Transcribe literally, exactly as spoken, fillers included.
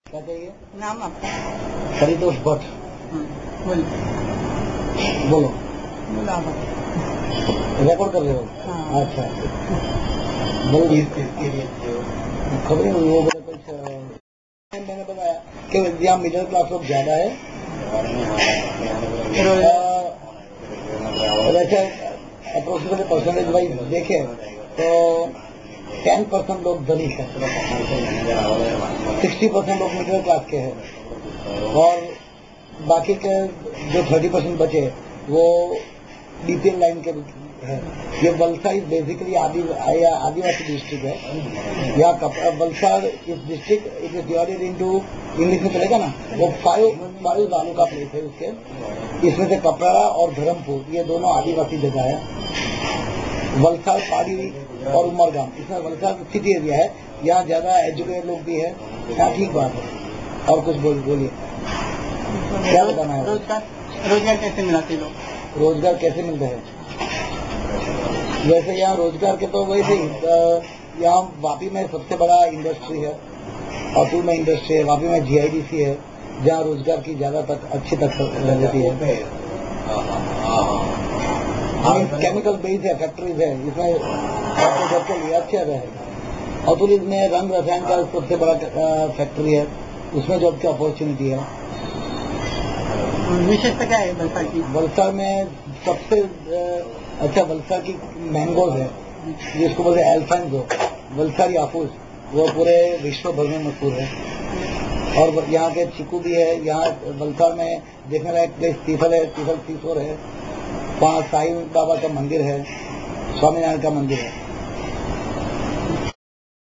क्या चाहिए? नाम आपका? परितोष भट्ट। बोलो बोलो। बोलो आप। रिकॉर्ड कर रहे हो? हाँ। अच्छा बोलो। इसके लिए खबरें वो बोला कुछ मैंने बताया कि यहाँ मिडिल क्लास लोग ज्यादा है। वैसे अप्रोक्सीमेटली परसेंटेज वाइज देखें तो टेन परसेंट लोग धनिक है, सिक्सटी परसेंट लोग मिडिल क्लास के हैं और बाकी के जो थर्टी परसेंट बचे वो बीपीएल लाइन के है। ये वलसाड़ बेसिकली आदि आदिवासी डिस्ट्रिक्ट है। यहाँ वलसाड़ इस district it is divided into, English में चलेगा ना, वो फाइव फाइव तालुका प्लेस है उसके। इसमें से कपराड़ा और धर्मपुर ये दोनों आदिवासी जगह है। वलसाड़ पाड़ी और उमरगाम, इसमें वलसाड़ सिटी एरिया है, यहाँ ज्यादा एजुकेटेड लोग भी है। हाँ ठीक बात है। और कुछ बोल बोलिए क्या बताना है? रोजगार रोजगार कैसे मिलाते लोग? रोजगार कैसे मिलते हैं? वैसे यहाँ रोजगार के तो वैसे ही यहाँ वापी में सबसे बड़ा इंडस्ट्री है, अतुल में इंडस्ट्री है, वापी में जीआईडीसी है जहाँ रोजगार की ज्यादा तक अच्छी तक रहती है। केमिकल बेस्ड है, फैक्ट्रीज है, इसमें आपके घर के लिए अच्छे रहे। अतुल में रंग रसायन का सबसे बड़ा फैक्ट्री है, उसमें जॉब की अपॉर्चुनिटी है। विशेषता क्या है वलसाड़ की? वलसाड़ में सबसे अच्छा वलसाड़ की मैंगोज है जिसको बोलते हैं एल्फेंजो, वलसाड़ी हाफूस, वो पूरे विश्व भर में मशहूर है। और यहाँ के चीकू भी है। यहाँ वलसाड़ में देखने लायक प्लेस तीफल है, तीफल सीसोर है, वहाँ साईं बाबा का मंदिर है, स्वामीनारायण का मंदिर है।